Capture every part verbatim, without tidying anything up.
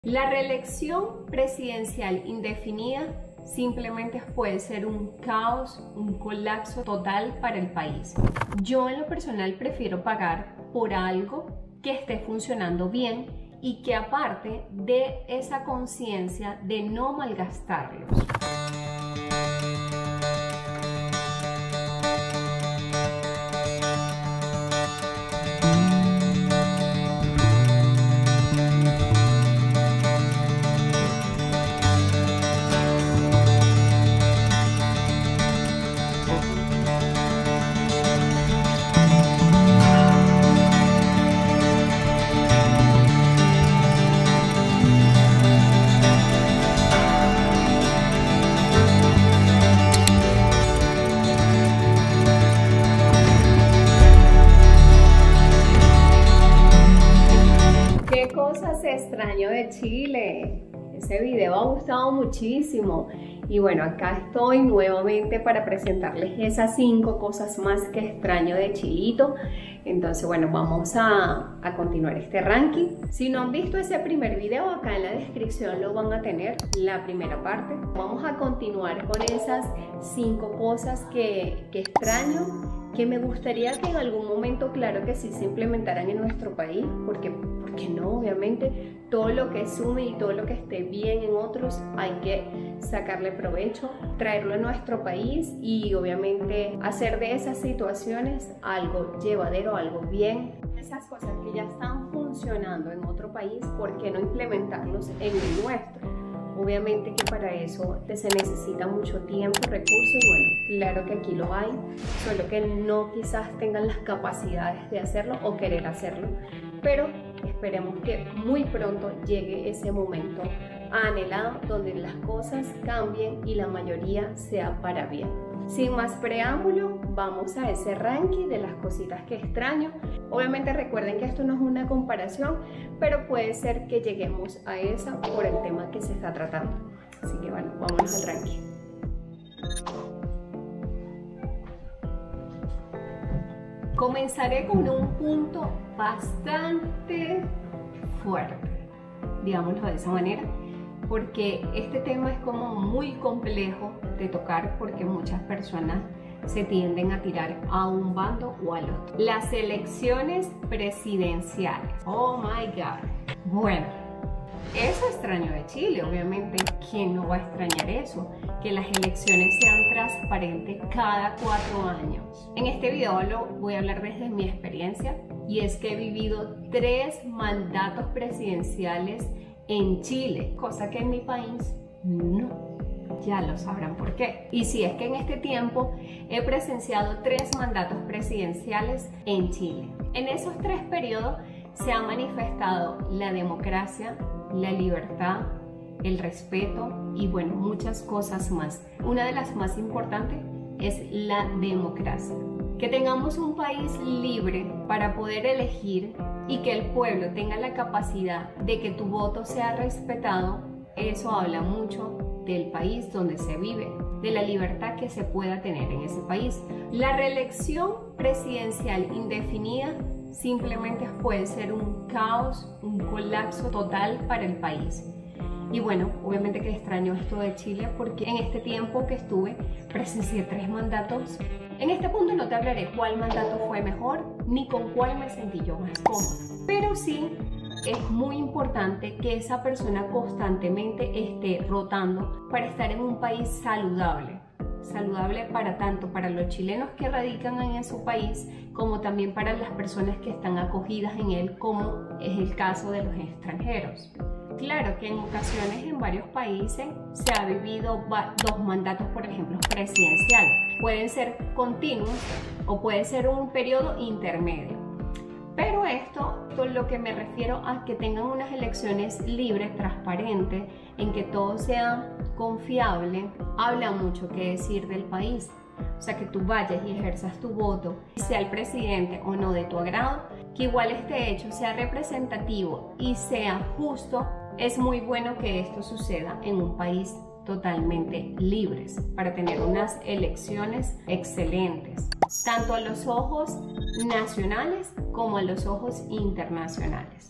La reelección presidencial indefinida simplemente puede ser un caos, un colapso total para el país. Yo en lo personal prefiero pagar por algo que esté funcionando bien y que aparte dé esa conciencia de no malgastarlos. ¿Qué cosas extraño de Chile? Ese video ha gustado muchísimo y bueno, acá estoy nuevamente para presentarles esas cinco cosas más que extraño de Chilito. Entonces bueno, vamos a, a continuar este ranking. Si no han visto ese primer video, acá en la descripción lo van a tener, la primera parte. Vamos a continuar con esas cinco cosas que, que extraño, que me gustaría que en algún momento, claro que sí, se implementaran en nuestro país, porque, porque no, obviamente, todo lo que sume y todo lo que esté bien en otros hay que sacarle provecho, traerlo a nuestro país y obviamente hacer de esas situaciones algo llevadero, algo bien. Esas cosas que ya están funcionando en otro país, ¿por qué no implementarlos en el nuestro? Obviamente que para eso se necesita mucho tiempo, recursos y bueno, claro que aquí lo hay, solo que no quizás tengan las capacidades de hacerlo o querer hacerlo, pero esperemos que muy pronto llegue ese momento anhelado donde las cosas cambien y la mayoría sea para bien. Sin más preámbulo, vamos a ese ranking de las cositas que extraño. Obviamente recuerden que esto no es una comparación, pero puede ser que lleguemos a esa por el tema que se está tratando. Así que bueno, vámonos al ranking. Comenzaré con un punto bastante fuerte, digámoslo de esa manera, porque este tema es como muy complejo de tocar porque muchas personas se tienden a tirar a un bando o al otro. Las elecciones presidenciales. Oh my God. Bueno, eso extraño de Chile, obviamente. ¿Quién no va a extrañar eso? Que las elecciones sean transparentes cada cuatro años. En este video lo voy a hablar desde mi experiencia y es que he vivido tres mandatos presidenciales en Chile, cosa que en mi país no. Ya lo sabrán por qué. Y si es que en este tiempo he presenciado tres mandatos presidenciales en Chile. En esos tres periodos se ha manifestado la democracia, la libertad, el respeto y bueno, muchas cosas más. Una de las más importantes es la democracia. Que tengamos un país libre para poder elegir y que el pueblo tenga la capacidad de que tu voto sea respetado, eso habla mucho del país donde se vive, de la libertad que se pueda tener en ese país. La reelección presidencial indefinida simplemente puede ser un caos, un colapso total para el país. Y bueno, obviamente que extraño esto de Chile porque en este tiempo que estuve presencié tres mandatos. En este punto no te hablaré cuál mandato fue mejor ni con cuál me sentí yo más cómoda, pero sí es muy importante que esa persona constantemente esté rotando para estar en un país saludable. Saludable para tanto para los chilenos que radican en su país como también para las personas que están acogidas en él, como es el caso de los extranjeros. Claro que en ocasiones en varios países se ha vivido dos mandatos, por ejemplo, presidenciales. Pueden ser continuos o puede ser un periodo intermedio. Pero esto, con lo que me refiero a que tengan unas elecciones libres, transparentes, en que todo sea confiable, habla mucho que decir del país. O sea, que tú vayas y ejerzas tu voto, sea el presidente o no de tu agrado, que igual este hecho sea representativo y sea justo. Es muy bueno que esto suceda en un país totalmente libres para tener unas elecciones excelentes, tanto a los ojos nacionales como a los ojos internacionales.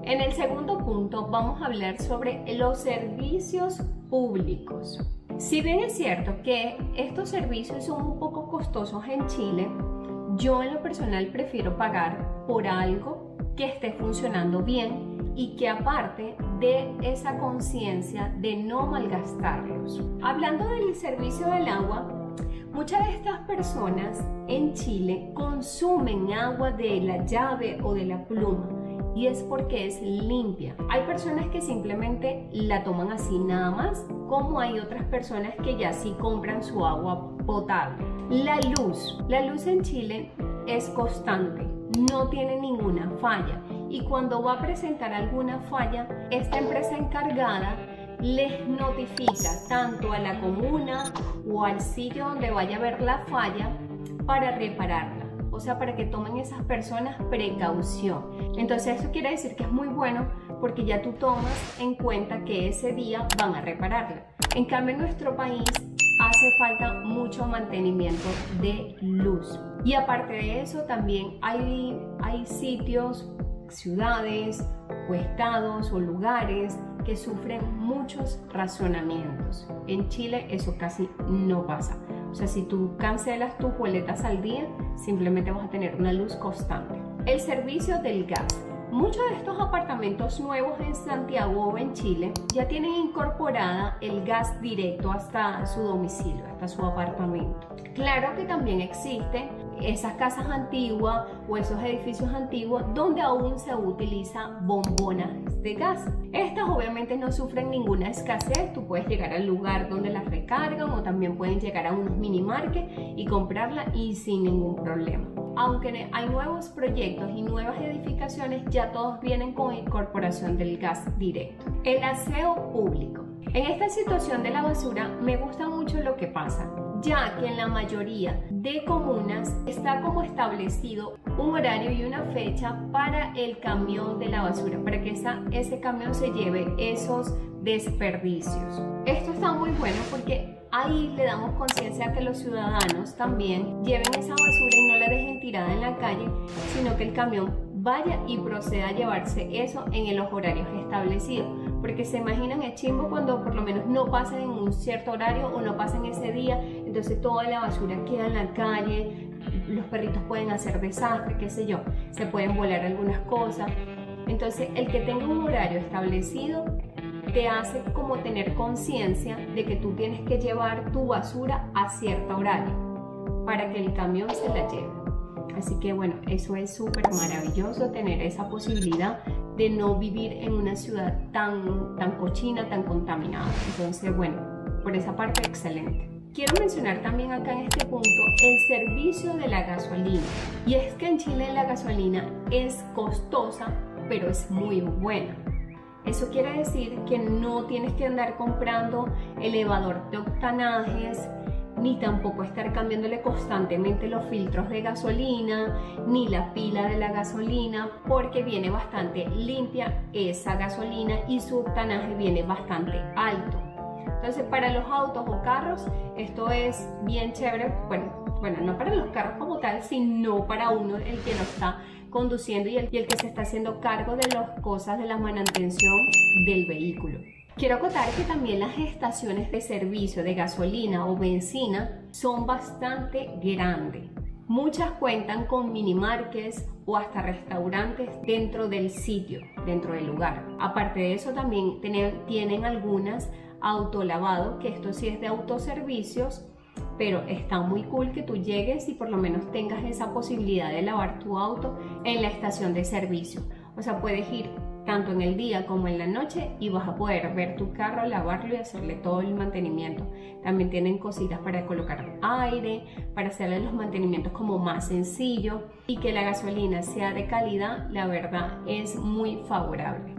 En el segundo punto vamos a hablar sobre los servicios públicos. Si bien es cierto que estos servicios son un poco costosos en Chile, yo en lo personal prefiero pagar por algo que esté funcionando bien y que aparte de esa conciencia de no malgastarlos. Hablando del servicio del agua, muchas de estas personas en Chile consumen agua de la llave o de la pluma y es porque es limpia. Hay personas que simplemente la toman así nada más, como hay otras personas que ya sí compran su agua potable. La luz. La luz en Chile es constante, no tiene ninguna falla y cuando va a presentar alguna falla, esta empresa encargada les notifica tanto a la comuna o al sitio donde vaya a ver la falla para repararla. O sea, para que tomen esas personas precaución. Entonces eso quiere decir que es muy bueno porque ya tú tomas en cuenta que ese día van a repararla. En cambio en nuestro país hace falta mucho mantenimiento de luz. Y aparte de eso también hay, hay sitios, ciudades o estados o lugares que sufren muchos racionamientos. En Chile eso casi no pasa. O sea, si tú cancelas tus boletas al día, simplemente vas a tener una luz constante. El servicio del gas. Muchos de estos apartamentos nuevos en Santiago o en Chile ya tienen incorporada el gas directo hasta su domicilio, hasta su apartamento. Claro que también existen esas casas antiguas o esos edificios antiguos donde aún se utiliza bombonas de gas. Estas obviamente no sufren ninguna escasez, tú puedes llegar al lugar donde las recargan o también pueden llegar a unos mini market y comprarla y sin ningún problema. Aunque hay nuevos proyectos y nuevas edificaciones, ya todos vienen con incorporación del gas directo. El aseo público. En esta situación de la basura me gusta mucho lo que pasa, ya que en la mayoría de comunas está como establecido un horario y una fecha para el camión de la basura, para que esa, ese camión se lleve esos desperdicios. Esto está muy bueno porque ahí le damos conciencia a que los ciudadanos también lleven esa basura y no la dejen tirada en la calle, sino que el camión vaya y proceda a llevarse eso en los horarios establecidos. Porque se imaginan el chimbo cuando por lo menos no pasen en un cierto horario o no pasen ese día, entonces toda la basura queda en la calle, los perritos pueden hacer desastre, qué sé yo, se pueden volar algunas cosas. Entonces el que tenga un horario establecido te hace como tener conciencia de que tú tienes que llevar tu basura a cierto horario para que el camión se la lleve. Así que bueno, eso es súper maravilloso, tener esa posibilidad de no vivir en una ciudad tan, tan cochina, tan contaminada. Entonces bueno, por esa parte excelente. Quiero mencionar también acá en este punto el servicio de la gasolina. Y es que en Chile la gasolina es costosa, pero es muy buena. Eso quiere decir que no tienes que andar comprando elevador de octanajes, ni tampoco estar cambiándole constantemente los filtros de gasolina, ni la pila de la gasolina, porque viene bastante limpia esa gasolina y su octanaje viene bastante alto. Entonces para los autos o carros esto es bien chévere, bueno, bueno no para los carros como tal, sino para uno el que lo está conduciendo y el, y el que se está haciendo cargo de las cosas de la manutención del vehículo. Quiero acotar que también las estaciones de servicio de gasolina o benzina son bastante grandes. Muchas cuentan con minimarkets o hasta restaurantes dentro del sitio, dentro del lugar. Aparte de eso también tienen, tienen algunas autolavado, que esto sí es de autoservicios, pero está muy cool que tú llegues y por lo menos tengas esa posibilidad de lavar tu auto en la estación de servicio. O sea, puedes ir tanto en el día como en la noche y vas a poder ver tu carro, lavarlo y hacerle todo el mantenimiento. También tienen cositas para colocar aire, para hacerle los mantenimientos como más sencillo, y que la gasolina sea de calidad, la verdad es muy favorable.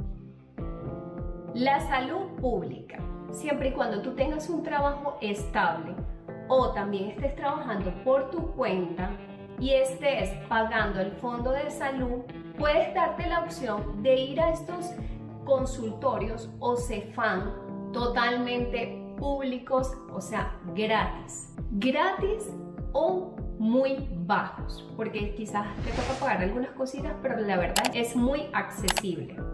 La salud pública. Siempre y cuando tú tengas un trabajo estable o también estés trabajando por tu cuenta y estés pagando el fondo de salud, puedes darte la opción de ir a estos consultorios o Cefam totalmente públicos, o sea, gratis. Gratis o muy bajos, porque quizás te toca pagar algunas cositas, pero la verdad es muy accesible.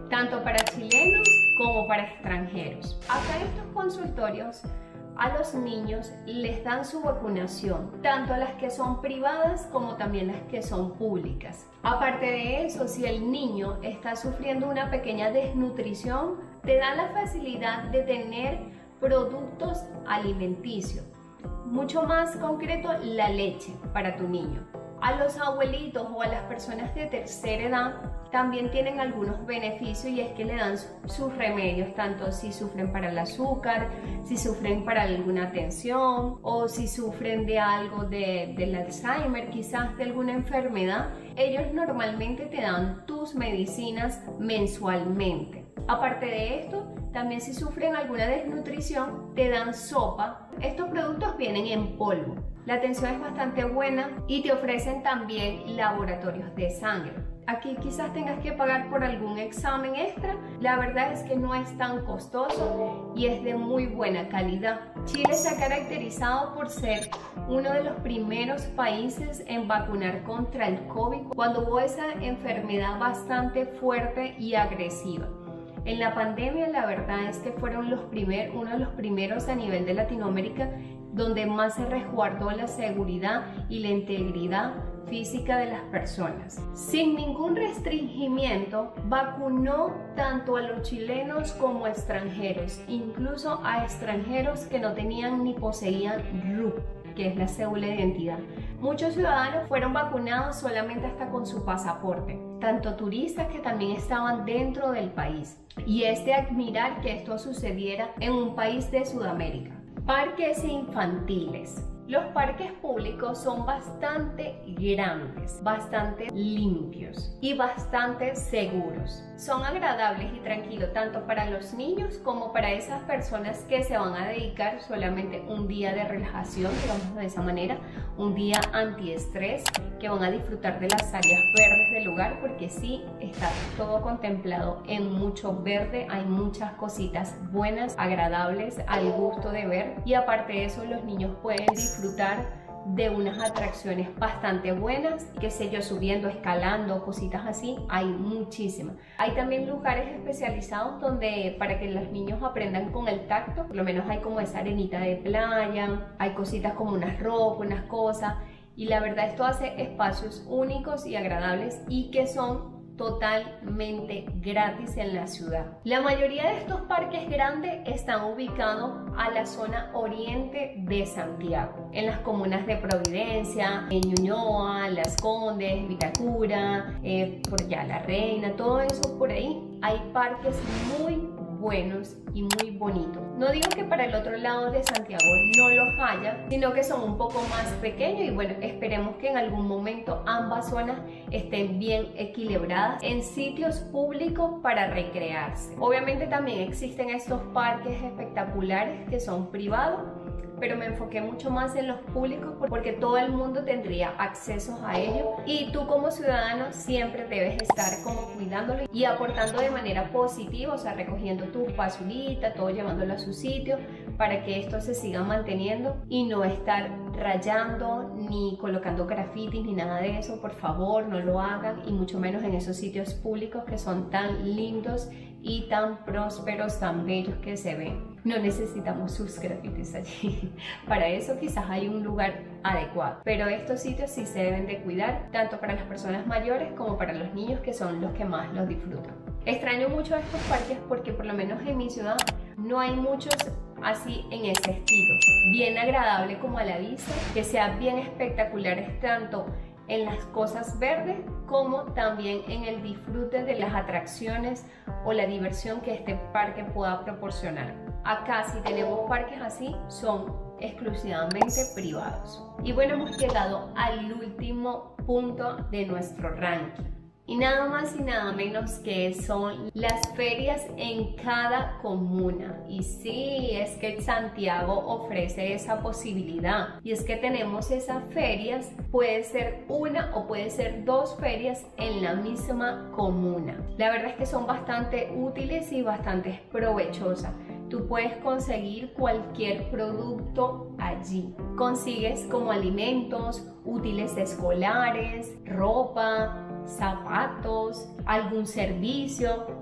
tanto para chilenos como para extranjeros. Acá en estos consultorios a los niños les dan su vacunación, tanto las que son privadas como también las que son públicas. Aparte de eso, si el niño está sufriendo una pequeña desnutrición, te dan la facilidad de tener productos alimenticios. Mucho más concreto, la leche para tu niño. A los abuelitos o a las personas de tercera edad también tienen algunos beneficios, y es que le dan sus remedios, tanto si sufren para el azúcar, si sufren para alguna tensión o si sufren de algo de, del Alzheimer, quizás de alguna enfermedad. Ellos normalmente te dan tus medicinas mensualmente. Aparte de esto, también si sufren alguna desnutrición, te dan sopa. Estos productos vienen en polvo. La atención es bastante buena y te ofrecen también laboratorios de sangre. Aquí quizás tengas que pagar por algún examen extra. La verdad es que no es tan costoso y es de muy buena calidad. Chile se ha caracterizado por ser uno de los primeros países en vacunar contra el COVID cuando hubo esa enfermedad bastante fuerte y agresiva. En la pandemia, la verdad es que fueron los primer, uno de los primeros a nivel de Latinoamérica donde más se resguardó la seguridad y la integridad física de las personas. Sin ningún restringimiento, vacunó tanto a los chilenos como a extranjeros, incluso a extranjeros que no tenían ni poseían R U P, que es la cédula de identidad. Muchos ciudadanos fueron vacunados solamente hasta con su pasaporte, tanto turistas que también estaban dentro del país. Y es de admirar que esto sucediera en un país de Sudamérica. Parques infantiles. Los parques públicos son bastante grandes, bastante limpios y bastante seguros. Son agradables y tranquilos tanto para los niños como para esas personas que se van a dedicar solamente un día de relajación, digamos de esa manera, un día antiestrés, que van a disfrutar de las áreas verdes del lugar, porque sí está todo contemplado en mucho verde. Hay muchas cositas buenas, agradables al gusto de ver, y aparte de eso los niños pueden disfrutar disfrutar de unas atracciones bastante buenas, qué sé yo, subiendo, escalando, cositas así, hay muchísimas. Hay también lugares especializados donde para que los niños aprendan con el tacto, por lo menos hay como esa arenita de playa, hay cositas como unas rocas, unas cosas, y la verdad esto hace espacios únicos y agradables y que son totalmente gratis en la ciudad. La mayoría de estos parques grandes están ubicados a la zona oriente de Santiago, en las comunas de Providencia, en Ñuñoa, Las Condes, Vitacura, eh, por allá La Reina, todo eso por ahí. Hay parques muy buenos y muy bonitos. No digo que para el otro lado de Santiago no los haya, sino que son un poco más pequeños, y bueno, esperemos que en algún momento ambas zonas estén bien equilibradas en sitios públicos para recrearse. Obviamente también existen estos parques espectaculares que son privados, pero me enfoqué mucho más en los públicos porque todo el mundo tendría acceso a ellos, y tú como ciudadano siempre debes estar como cuidándolo y aportando de manera positiva, o sea, recogiendo tu basurita, todo llevándolo a su sitio para que esto se siga manteniendo, y no estar rayando ni colocando grafitis ni nada de eso. Por favor, no lo hagan, y mucho menos en esos sitios públicos que son tan lindos y tan prósperos, tan bellos que se ven. No necesitamos sus grafitis allí. Para eso quizás hay un lugar adecuado, pero estos sitios sí se deben de cuidar, tanto para las personas mayores como para los niños, que son los que más los disfrutan. Extraño mucho estos parques porque por lo menos en mi ciudad no hay muchos así en ese estilo, bien agradable como a la vista, que sean bien espectaculares tanto en las cosas verdes como también en el disfrute de las atracciones o la diversión que este parque pueda proporcionar. Acá, si tenemos parques así, son exclusivamente privados. Y bueno, hemos llegado al último punto de nuestro ranking, y nada más y nada menos que son las ferias en cada comuna. Y sí, es que Santiago ofrece esa posibilidad, y es que tenemos esas ferias, puede ser una o puede ser dos ferias en la misma comuna. La verdad es que son bastante útiles y bastante provechosas. Tú puedes conseguir cualquier producto allí. Consigues como alimentos, útiles escolares, ropa, zapatos, algún servicio,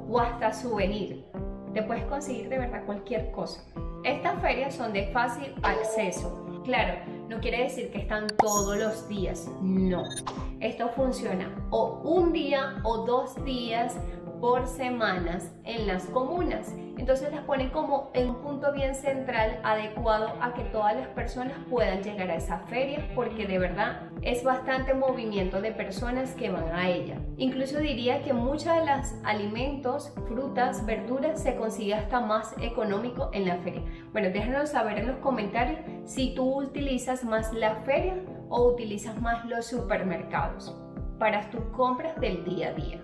o hasta souvenir. Te puedes conseguir de verdad cualquier cosa. Estas ferias son de fácil acceso. Claro, no quiere decir que están todos los días, no. Esto funciona o un día o dos días por semanas en las comunas. Entonces las ponen como en un punto bien central, adecuado a que todas las personas puedan llegar a esa feria, porque de verdad es bastante movimiento de personas que van a ella. Incluso diría que muchos de los alimentos, frutas, verduras se consigue hasta más económico en la feria. Bueno, déjanos saber en los comentarios si tú utilizas más la feria o utilizas más los supermercados para tus compras del día a día.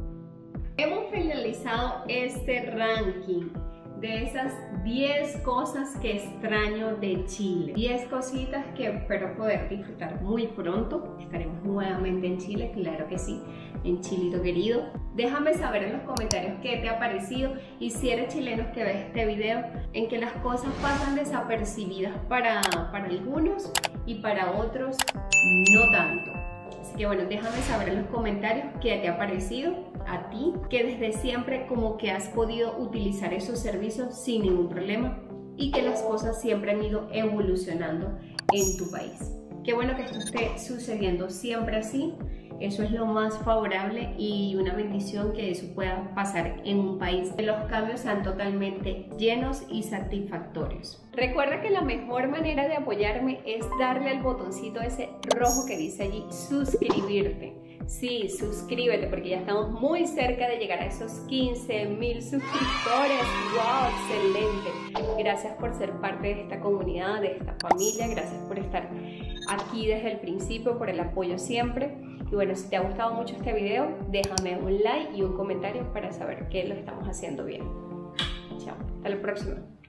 Hemos finalizado este ranking de esas diez cosas que extraño de Chile. diez cositas que espero poder disfrutar muy pronto. Estaremos nuevamente en Chile, claro que sí, en Chilito querido. Déjame saber en los comentarios qué te ha parecido y si eres chileno que ves este video, en que las cosas pasan desapercibidas para, para algunos y para otros no tanto. Así que bueno, déjame saber en los comentarios qué te ha parecido a ti, que desde siempre como que has podido utilizar esos servicios sin ningún problema y que las cosas siempre han ido evolucionando en tu país. Qué bueno que esto esté sucediendo siempre así. Eso es lo más favorable y una bendición que eso pueda pasar en un país que los cambios sean totalmente llenos y satisfactorios. Recuerda que la mejor manera de apoyarme es darle al botoncito ese rojo que dice allí suscribirte. Sí, suscríbete porque ya estamos muy cerca de llegar a esos quince mil suscriptores. ¡Wow! ¡Excelente! Gracias por ser parte de esta comunidad, de esta familia. Gracias por estar aquí desde el principio, por el apoyo siempre. Y bueno, si te ha gustado mucho este video, déjame un like y un comentario para saber que lo estamos haciendo bien. Chao, hasta la próxima.